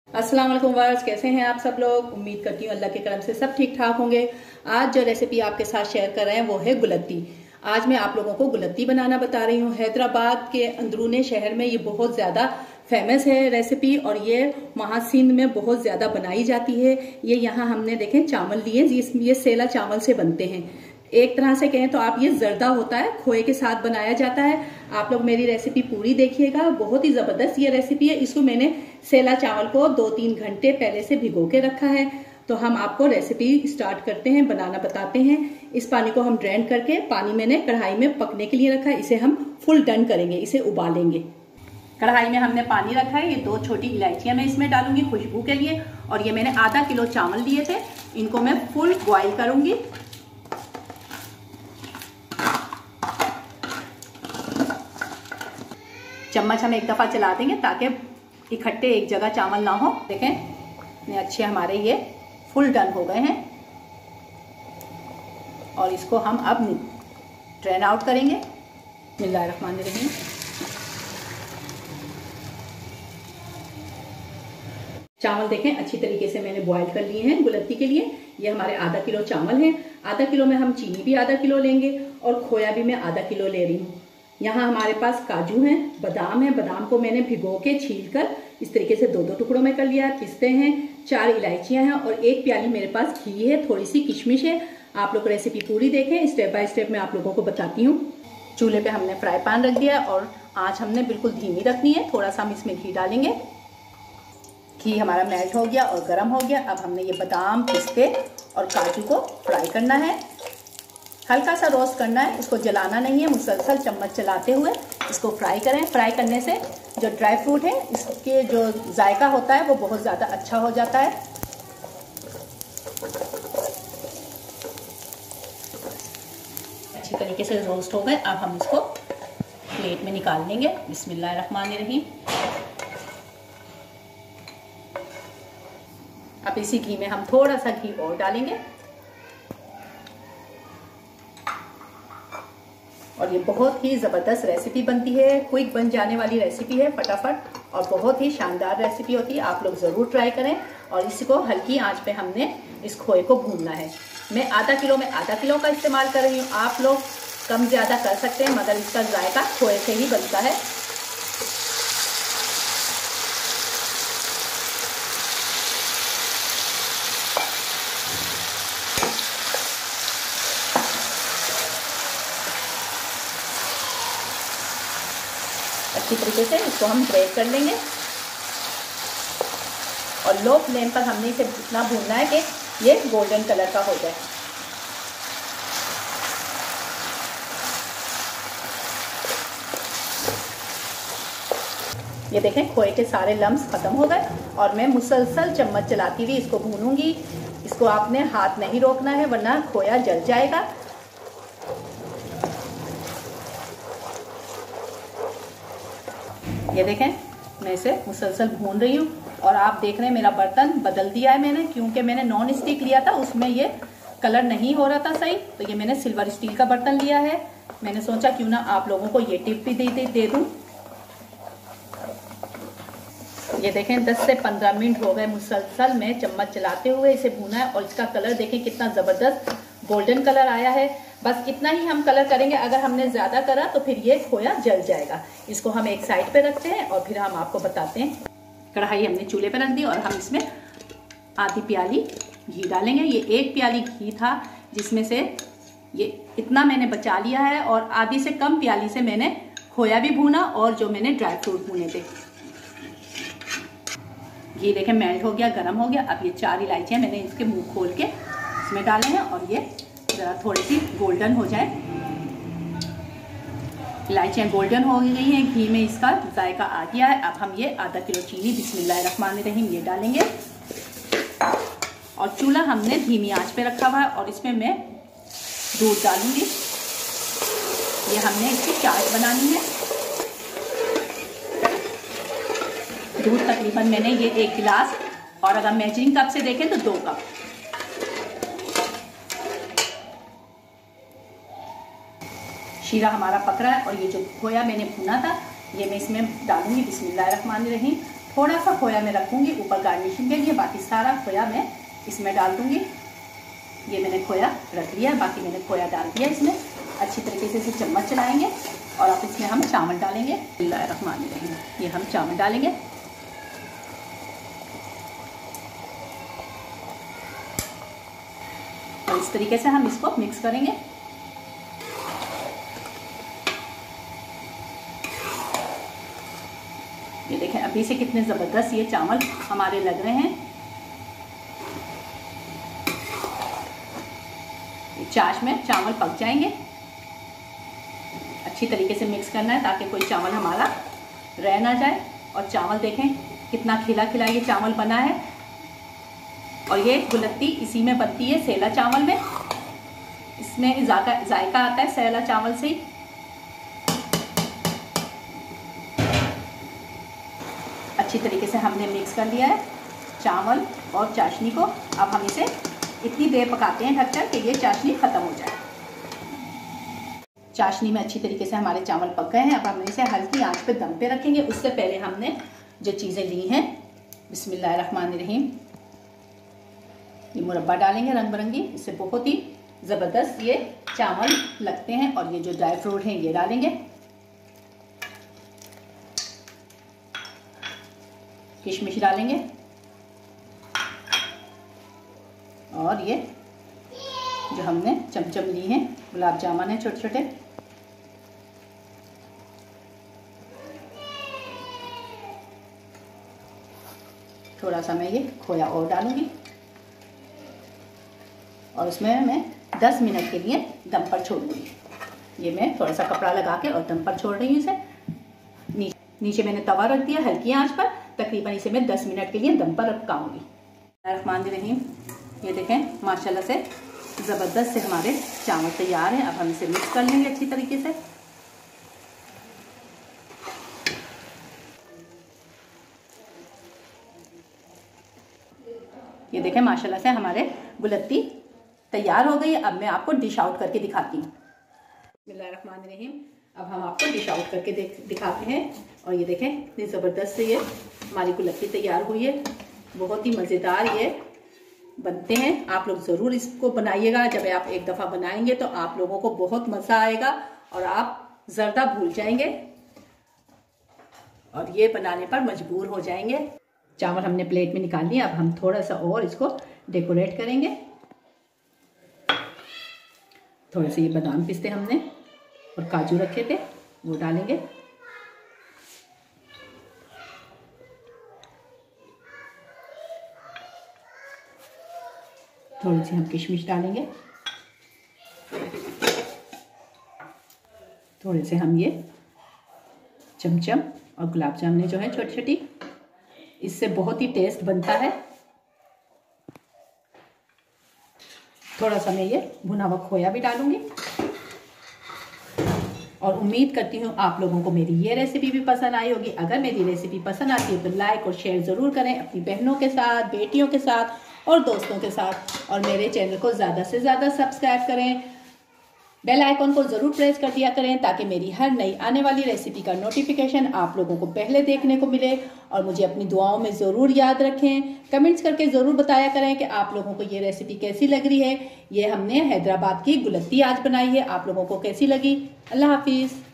अस्सलाम वालेकुम व्यूअर्स, कैसे हैं आप सब लोग। उम्मीद करती हूँ अल्लाह के करम से सब ठीक ठाक होंगे। आज जो रेसिपी आपके साथ शेयर कर रहे हैं वो है गुलत्ती। आज मैं आप लोगों को गुलत्ती बनाना बता रही हूँ। हैदराबाद के अंदरूनी शहर में ये बहुत ज़्यादा फेमस है रेसिपी और ये वहाँ सिंध में बहुत ज़्यादा बनाई जाती है। ये यहाँ हमने देखें चावल लिए, ये सेला चावल से बनते हैं। एक तरह से कहें तो आप ये जर्दा होता है, खोए के साथ बनाया जाता है। आप लोग मेरी रेसिपी पूरी देखिएगा, बहुत ही ज़बरदस्त ये रेसिपी है। इसको मैंने सेला चावल को 2-3 घंटे पहले से भिगो के रखा है। तो हम आपको रेसिपी स्टार्ट करते हैं, बनाना बताते हैं। इस पानी को हम ड्रेन करके पानी मैंने कढ़ाई में पकने के लिए रखा है। इसे हम फुल डन करेंगे, इसे उबालेंगे। कढ़ाई में हमने पानी रखा है। ये 2 छोटी इलायचियां मैं इसमें डालूंगी खुशबू के लिए। और ये मैंने आधा किलो चावल लिए थे, इनको मैं फुल बॉयल करूंगी। चम्मच हम एक दफा चला देंगे ताकि इकट्ठे एक जगह चावल ना हो। देखें इतने अच्छे हमारे ये फुल डन हो गए हैं और इसको हम अब ड्रेन आउट करेंगे। बिस्मिल्लाहिर्रहमानिर्रहीम। चावल देखें अच्छी तरीके से मैंने बॉयल कर लिए हैं गुलत्ती के लिए। ये हमारे आधा किलो चावल हैं। आधा किलो में हम चीनी भी आधा किलो लेंगे और खोया भी मैं आधा किलो ले रही हूँ। यहाँ हमारे पास काजू हैं, बादाम है। बादाम को मैंने भिगो के छील कर इस तरीके से 2-2 टुकड़ों में कर लिया है। पिस्ते हैं, 4 इलायचियां हैं और 1 प्याली मेरे पास घी है, थोड़ी सी किशमिश है। आप लोग रेसिपी पूरी देखें, स्टेप बाय स्टेप मैं आप लोगों को बताती हूँ। चूल्हे पे हमने फ्राई पैन रख दिया है और आँच हमने बिल्कुल धीमी रखनी है। थोड़ा सा हम इसमें घी डालेंगे। घी हमारा मेल्ट हो गया और गर्म हो गया। अब हमने ये बादाम, पिस्ते और काजू को फ्राई करना है। हल्का सा रोस्ट करना है, इसको जलाना नहीं है। मुसलसल चम्मच चलाते हुए इसको फ्राई करें। फ्राई करने से जो ड्राई फ्रूट है इसके जो जायका होता है वो बहुत ज़्यादा अच्छा हो जाता है। अच्छी तरीके से रोस्ट हो गए। अब हम इसको प्लेट में निकाल लेंगे। बिस्मिल्लाहिर्रहमानिर्रहीम। अब इसी घी में हम थोड़ा सा घी और डालेंगे और ये बहुत ही ज़बरदस्त रेसिपी बनती है। क्विक बन जाने वाली रेसिपी है, फटाफट, और बहुत ही शानदार रेसिपी होती है। आप लोग ज़रूर ट्राई करें। और इसको हल्की आंच पे हमने इस खोए को भूनना है। मैं आधा किलो में आधा किलो का इस्तेमाल कर रही हूँ। आप लोग कम ज़्यादा कर सकते हैं मगर इसका जायका खोए से ही बनता है। अच्छी तरीके से इसको हम ब्रेक कर लेंगे और लो फ्लेम पर हमने इसे इतना भूनना है कि ये गोल्डन कलर का हो जाए। ये देखें खोए के सारे लम्स खत्म हो गए और मैं मुसलसल चम्मच चलाती हुई इसको भूनूंगी। इसको आपने हाथ नहीं रोकना है वरना खोया जल जाएगा। ये देखें मैं इसे मुसलसल भून रही हूँ और आप देख रहे हैं मेरा बर्तन बदल दिया है मैंने, क्योंकि मैंने नॉन स्टिक लिया था, उसमें ये कलर नहीं हो रहा था सही। तो ये मैंने सिल्वर स्टील का बर्तन लिया है। मैंने सोचा क्यों ना आप लोगों को ये टिप भी दे दूँ। ये देखें 10 से 15 मिनट हो गए मुसलसल में चम्मच चलाते हुए इसे भूना है और इसका कलर देखें कितना ज़बरदस्त गोल्डन कलर आया है। बस इतना ही हम कलर करेंगे, अगर हमने ज़्यादा करा तो फिर ये खोया जल जाएगा। इसको हम एक साइड पे रखते हैं और फिर हम आपको बताते हैं। कढ़ाई हमने चूल्हे पे रख दी और हम इसमें आधी प्याली घी डालेंगे। ये 1 प्याली घी था जिसमें से ये इतना मैंने बचा लिया है और आधी से कम प्याली से मैंने खोया भी भूना और जो मैंने ड्राई फ्रूट भूने थे। घी देखें मेल्ट हो गया, गर्म हो गया। अब ये 4 इलायचियाँ मैंने इसके मुंह खोल के इसमें डाले हैं और ये ज़रा थोड़ी सी गोल्डन हो जाए। इलायचियाँ गोल्डन हो गई हैं, घी में इसका जायका आ गया है। अब हम ये आधा किलो चीनी बिस्मिल्लाहिर्रहमानिर्रहीम ये डालेंगे और चूल्हा हमने धीमी आंच पे रखा हुआ है और इसमें मैं दूध डालूंगी। ये हमने इसकी चाट बनानी है। दूध तकरीबन मैंने ये 1 गिलास और अगर मेजरिंग कप से देखें तो 2 कप। शीरा हमारा पक रहा है और ये जो खोया मैंने भुना था ये मैं इसमें डालूंगी बिस्मिल्लाहिर्रहमानिर्रहीम। थोड़ा सा खोया मैं रखूँगी ऊपर गार्निशिंग के लिए, बाकी सारा खोया मैं इसमें डाल दूँगी। ये मैंने खोया रख लिया, बाकी मैंने खोया डाल दिया इसमें। अच्छी तरीके से इसे चम्मच चलाएंगे और अब इसमें हम चावल डालेंगे। बिस्मिल्लाहिर्रहमानिर्रहीम, ये हम चावल डालेंगे। और इस तरीके से हम इसको मिक्स करेंगे। ये देखें अभी से कितने ज़बरदस्त ये चावल हमारे लग रहे हैं। चाश में चावल पक जाएंगे। अच्छी तरीके से मिक्स करना है ताकि कोई चावल हमारा रह ना जाए। और चावल देखें कितना खिला खिला ये चावल बना है। और ये गुलत्ती इसी में बनती है, सेला चावल में। इसमें जायका आता है सेला चावल से ही। अच्छी तरीके से हमने मिक्स कर लिया है चावल और चाशनी को। अब हम इसे इतनी देर पकाते हैं ढककर कि ये चाशनी ख़त्म हो जाए। चाशनी में अच्छी तरीके से हमारे चावल पक गए हैं। अब हम इसे हल्की आंच पे दम पे रखेंगे। उससे पहले हमने जो चीज़ें ली हैं, बिस्मिल्लाहिर्रहमानिर्रहीम, ये मुरब्बा डालेंगे रंग बिरंगी। इससे बहुत ही ज़बरदस्त ये चावल लगते हैं। और ये जो ड्राई फ्रूट हैं ये डालेंगे। किशमिश डालेंगे। और ये जो हमने चमचम ली हैं, गुलाब जामुन है छोटे छोटे, थोड़ा सा मैं ये खोया और डालूंगी। और उसमें मैं 10 मिनट के लिए दम पर छोड़ूंगी। ये मैं थोड़ा सा कपड़ा लगा के और दम पर छोड़ रही हूँ इसे। नीचे मैंने तवा रख दिया हल्की आंच पर। तकरीबन इसे मैं 10 मिनट के लिए दम पर पकाऊंगी। रहमानिर्रहीम, ये देखें माशाल्लाह से ज़बरदस्त से हमारे चावल तैयार हैं। अब हम इसे मिक्स कर लेंगे अच्छी तरीके से। ये देखें माशाल्लाह से हमारे गुलत्ती तैयार हो गई है। अब मैं आपको डिश आउट करके दिखाती हूँ। बिस्मिल्लाहिर्रहमानिर्रहीम, अब हम आपको डिश आउट करके दिखाते हैं। और ये देखें इतनी ज़बरदस्त से ये हमारी गुलत्ती तैयार हुई है। बहुत ही मज़ेदार ये बनते हैं। आप लोग ज़रूर इसको बनाइएगा। जब आप एक दफ़ा बनाएंगे तो आप लोगों को बहुत मज़ा आएगा और आप ज़र्दा भूल जाएंगे और ये बनाने पर मजबूर हो जाएंगे। चावल हमने प्लेट में निकाल लिया। अब हम थोड़ा सा और इसको डेकोरेट करेंगे। थोड़े से ये बादाम पिस्ते हमने और काजू रखे थे वो डालेंगे। थोड़ी सी हम किशमिश डालेंगे। थोड़े से हम ये चमचम और गुलाब जामुन जो है छोटी छोटी, इससे बहुत ही टेस्ट बनता है। थोड़ा सा मैं ये भुना हुआ खोया भी डालूंगी। और उम्मीद करती हूँ आप लोगों को मेरी ये रेसिपी भी पसंद आई होगी। अगर मेरी रेसिपी पसंद आती है तो लाइक और शेयर ज़रूर करें अपनी बहनों के साथ, बेटियों के साथ और दोस्तों के साथ। और मेरे चैनल को ज़्यादा से ज़्यादा सब्सक्राइब करें। बेल आइकॉन को ज़रूर प्रेस कर दिया करें ताकि मेरी हर नई आने वाली रेसिपी का नोटिफिकेशन आप लोगों को पहले देखने को मिले। और मुझे अपनी दुआओं में ज़रूर याद रखें। कमेंट्स करके ज़रूर बताया करें कि आप लोगों को ये रेसिपी कैसी लग रही है। ये हमने हैदराबाद की गुलत्ती आज बनाई है। आप लोगों को कैसी लगी? अल्लाह हाफिज़।